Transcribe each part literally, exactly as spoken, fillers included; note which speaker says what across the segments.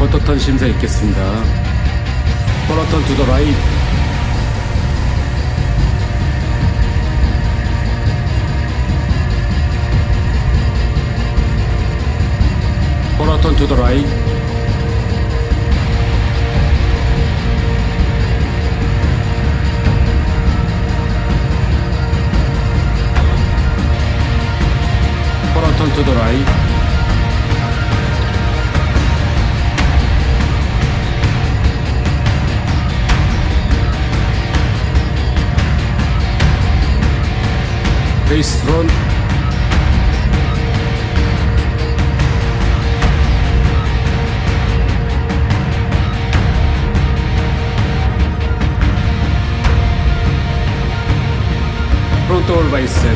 Speaker 1: 쿼터턴 심사 있겠습니다. 쿼터턴 투 더 라이트. 쿼터턴 투 더 라이트. 쿼터턴 투 더 라이트. 베이스 프론트. 프론트 올 바이셉.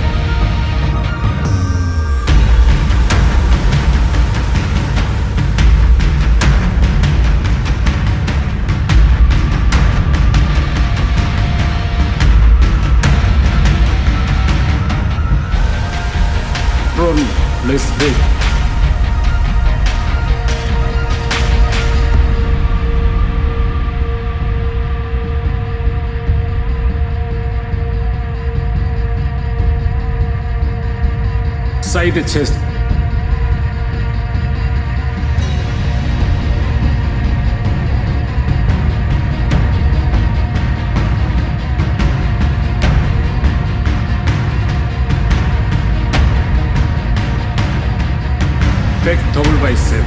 Speaker 1: 프론트 레스 브레이크. 사이드 체스트. 백 더블 바이셉.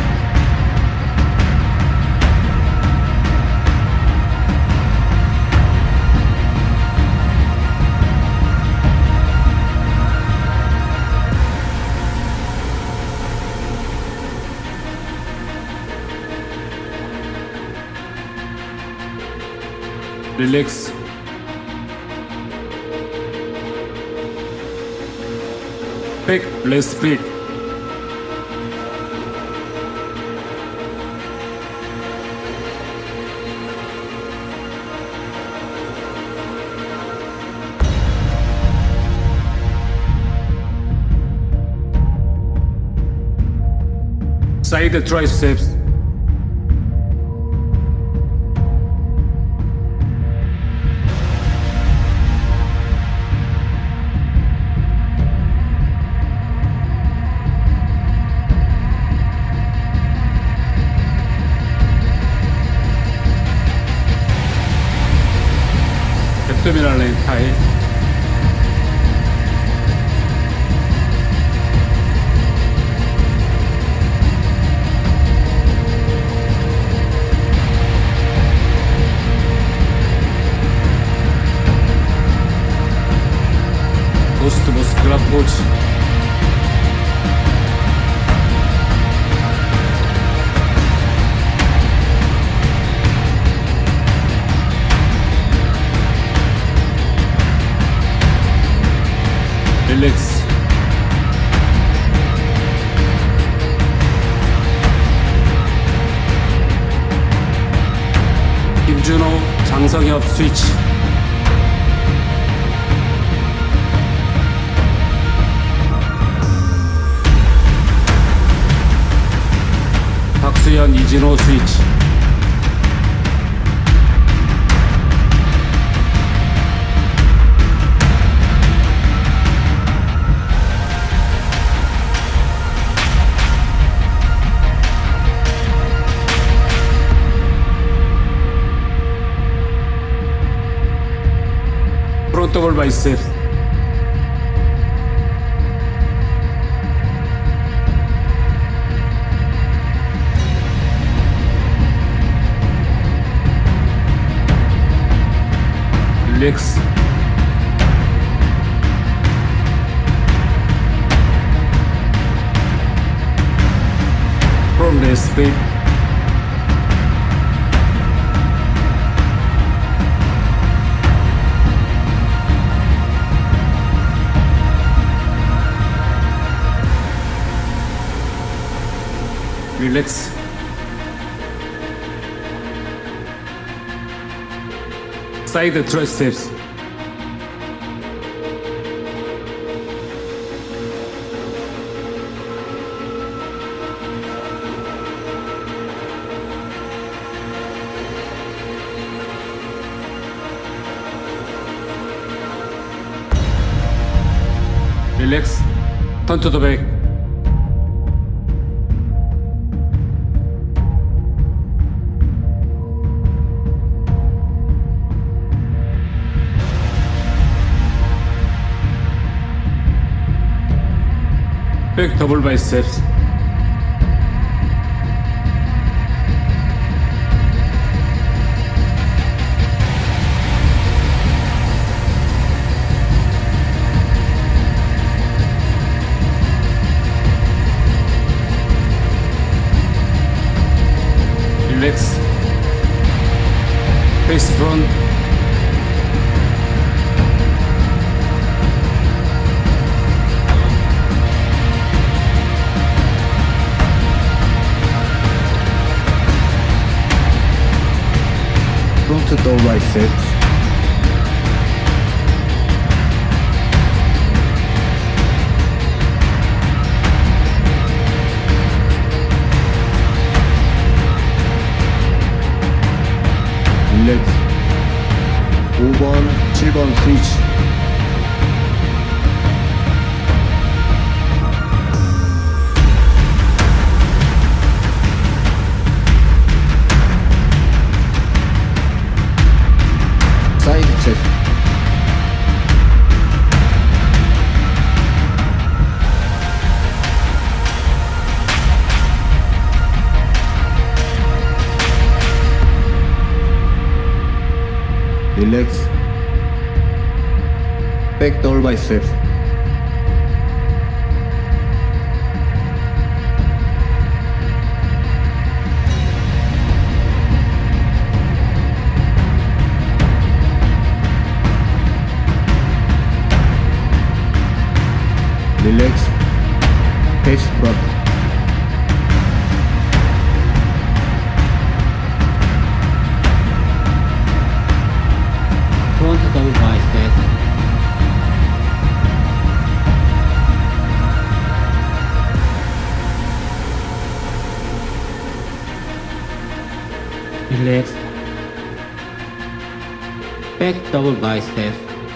Speaker 1: 릴렉스. 백 레스 브레이크. 사이드 트라이셉스. 앱도미널 레인 타이. 고스트 모스클라 포즈. 릴렉스. 김준호, 장성엽 스위치. 박수현, 이진호 스위치. 프론트 더블 바이셉. 릴렉스. 프롬 레스 브레이크. 릴렉스. 사이드 트라이셉스. Relax. Turn to the back. Back double biceps. Relax. Face front.
Speaker 2: Front door biceps. Relax. 오 번, 칠 번 스위치. 사이드 체스트. Relax. Back door biceps. Relax. Face front.
Speaker 3: Front double bicep. Relax. Back double bicep.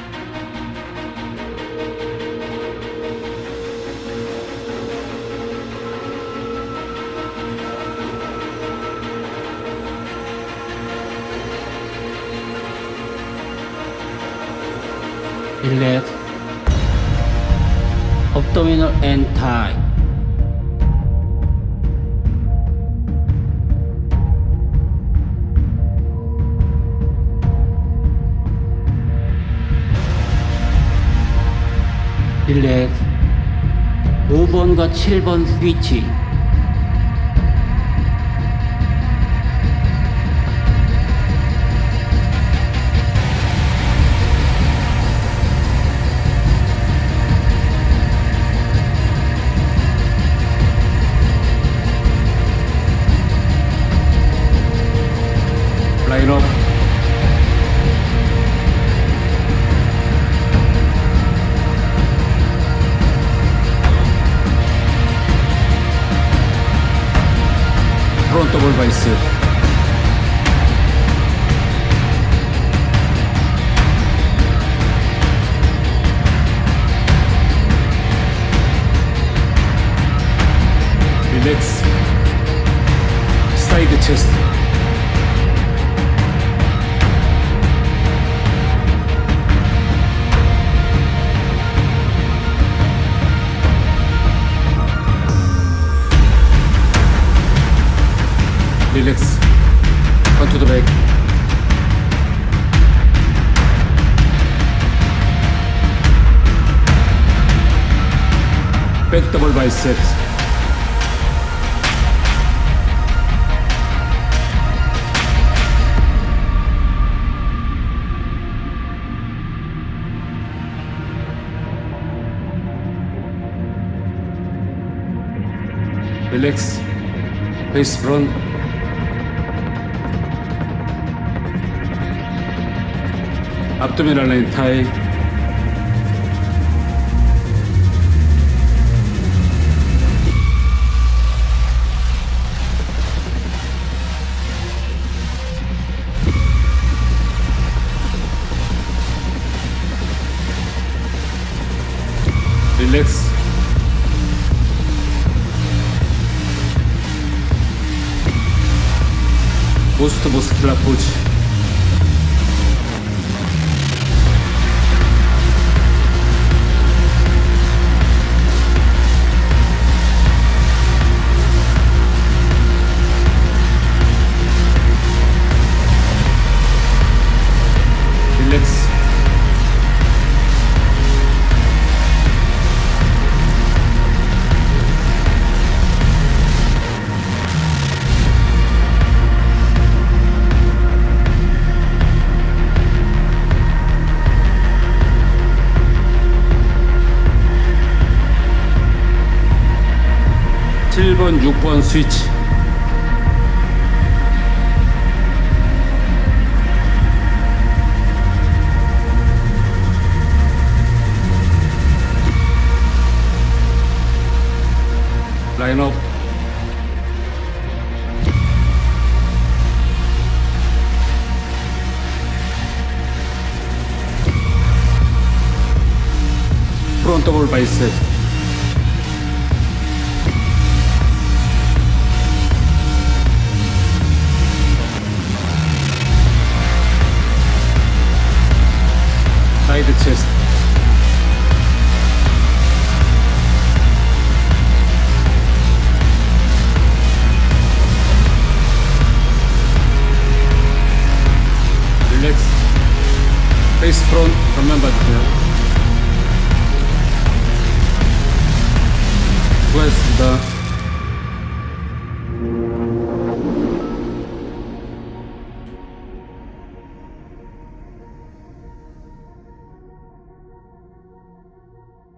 Speaker 3: Relax. Abdominal and thigh. Relax. 오 번과 칠 번 스위치.
Speaker 1: Line up. Front double bicep. Relax. Side chest. Relax. Turn to the back. Back double biceps. Relax. Face front. Abdominal and thigh. Relax. 릴렉스. 모스트 모스킬라 포즈. 릴렉스. 칠 번, 육 번 스위치. 라인업. 프론트 더블 바이셉. 사이드 체스트. 릴렉스. 페이스 프론 전면 봐주세요. 수고하셨습니다.